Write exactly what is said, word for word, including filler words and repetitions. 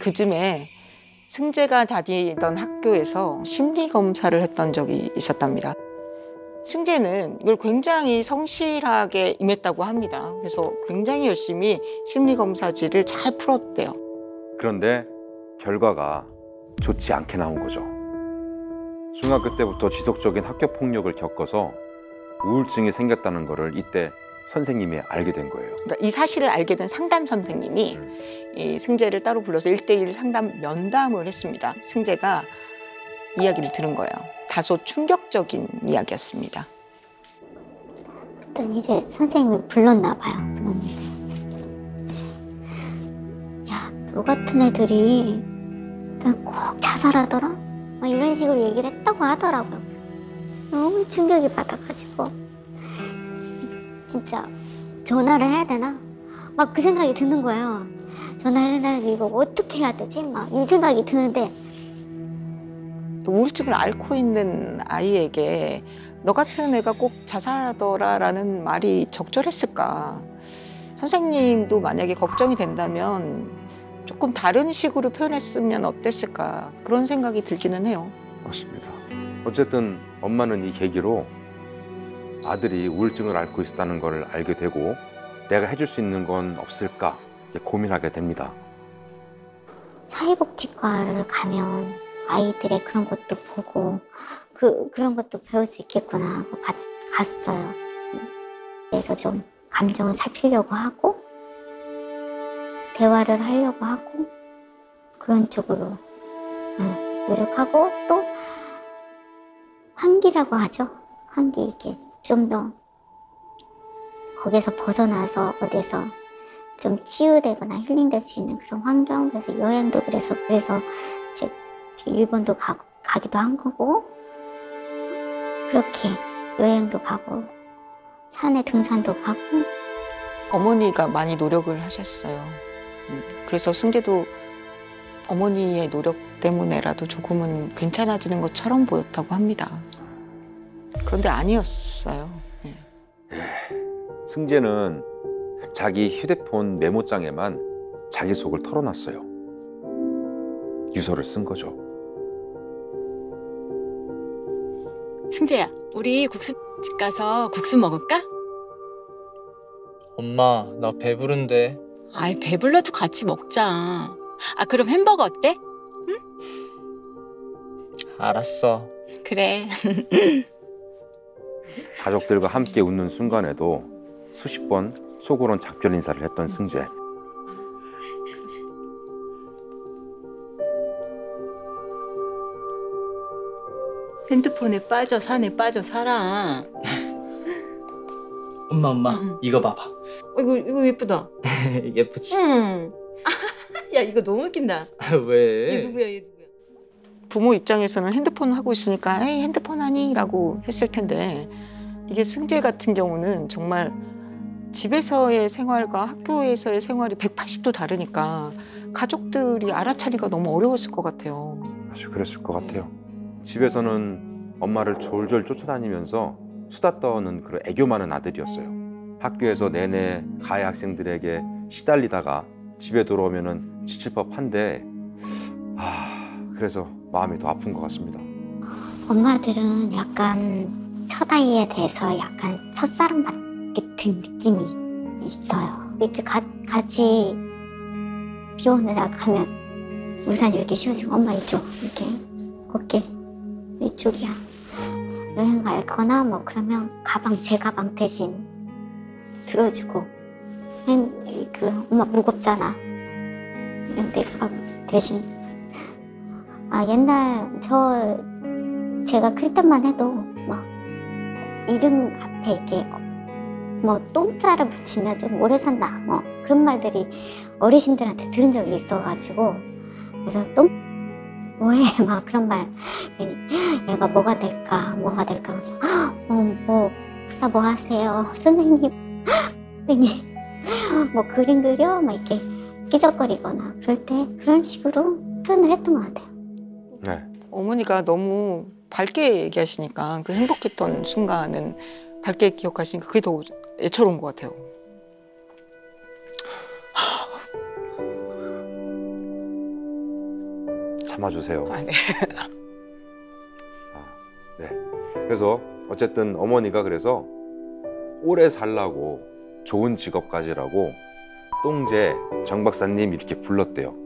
그쯤에 승재가 다니던 학교에서 심리검사를 했던 적이 있었답니다. 승재는 이걸 굉장히 성실하게 임했다고 합니다. 그래서 굉장히 열심히 심리검사지를 잘 풀었대요. 그런데 결과가 좋지 않게 나온 거죠. 중학교 때부터 지속적인 학교 폭력을 겪어서 우울증이 생겼다는 거를 이때 선생님이 알게 된 거예요. 그러니까 이 사실을 알게 된 상담 선생님이 음. 이 승재를 따로 불러서 일대일 상담 면담을 했습니다. 승재가 이야기를 들은 거예요. 다소 충격적인 이야기였습니다. 그랬더니 이제 선생님이 불렀나 봐요. 불렀는데 야, 너 같은 애들이 꼭 자살하더라? 막 이런 식으로 얘기를 했다고 하더라고요. 너무 충격이 받아가지고 진짜 전화를 해야 되나? 막 그 생각이 드는 거예요. 전화를 해야 되나? 이거 어떻게 해야 되지? 막 이 생각이 드는데 우울증을 앓고 있는 아이에게 너 같은 애가 꼭 자살하더라라는 말이 적절했을까? 선생님도 만약에 걱정이 된다면 조금 다른 식으로 표현했으면 어땠을까? 그런 생각이 들기는 해요. 맞습니다. 어쨌든 엄마는 이 계기로 아들이 우울증을 앓고 있었다는 걸 알게 되고 내가 해줄 수 있는 건 없을까 고민하게 됩니다. 사회복지과를 가면 아이들의 그런 것도 보고 그, 그런 것도 배울 수 있겠구나 하고 가, 갔어요. 그래서 좀 감정을 살피려고 하고 대화를 하려고 하고 그런 쪽으로 응, 노력하고 또 환기라고 하죠. 환기 이렇게 좀 더 거기서 벗어나서 어디서 좀 치유되거나 힐링될 수 있는 그런 환경. 그래서 여행도 그래서 그래서 이제 일본도 가, 가기도 한 거고 그렇게 여행도 가고 산에 등산도 가고. 어머니가 많이 노력을 하셨어요. 그래서 승재도 어머니의 노력 때문에라도 조금은 괜찮아지는 것처럼 보였다고 합니다. 그런데 아니었어요. 네. 승재는 자기 휴대폰 메모장에만 자기 속을 털어놨어요. 유서를 쓴 거죠. 승재야, 우리 국수집 가서 국수 먹을까? 엄마, 나 배부른데. 아이, 배불러도 같이 먹자. 아, 그럼 햄버거 어때? 응? 알았어. 그래. 가족들과 함께 웃는 순간에도 수십 번 속으론 작별 인사를 했던 승재. 핸드폰에 빠져 산에 빠져 살아. 엄마, 엄마, 응. 이거 봐봐. 어, 이거 이거 예쁘다. 예쁘지? 응. 야, 이거 너무 웃긴다. 왜? 얘 누구야, 얘 누구야? 부모 입장에서는 핸드폰 하고 있으니까 에이 핸드폰 하니? 라고 했을 텐데 이게 승재 같은 경우는 정말 집에서의 생활과 학교에서의 생활이 백팔십 도 다르니까 가족들이 알아차리기가 너무 어려웠을 것 같아요. 사실 그랬을 것 같아요. 집에서는 엄마를 졸졸 쫓아다니면서 수다 떠는 그런 애교 많은 아들이었어요. 학교에서 내내 가해 학생들에게 시달리다가 집에 돌아오면은 지칠 법한데 아 그래서 마음이 더 아픈 것 같습니다. 엄마들은 약간 첫아이에 대해서 약간 첫사랑 같은 느낌이 있어요. 이렇게 가, 같이 비 오는 날 가면 우산 이렇게 씌워주고 엄마 이쪽 이렇게 어깨 이쪽이야. 여행 가거나 뭐 그러면 가방 제 가방 대신 들어주고 그 엄마 무겁잖아. 내 가방 대신 아 옛날 저 제가 클 때만 해도 막 이름 앞에 이렇게 뭐 똥자를 붙이면 좀 오래 산다 뭐 그런 말들이 어르신들한테 들은 적이 있어가지고 그래서 똥 뭐해 막 그런 말 얘가 뭐가 될까 뭐가 될까 어, 뭐 박사 뭐 하세요 선생님 선생님 뭐 그림 그려 막 이렇게 끼적거리거나 그럴 때 그런 식으로 표현을 했던 것 같아요. 네. 어머니가 너무 밝게 얘기하시니까 그 행복했던 순간은 밝게 기억하시니까 그게 더 애처로운 것 같아요. 참아주세요. 아, 네. 아, 네. 그래서 어쨌든 어머니가 그래서 오래 살라고 좋은 직업 가지라고 똥제 정 박사님 이렇게 불렀대요.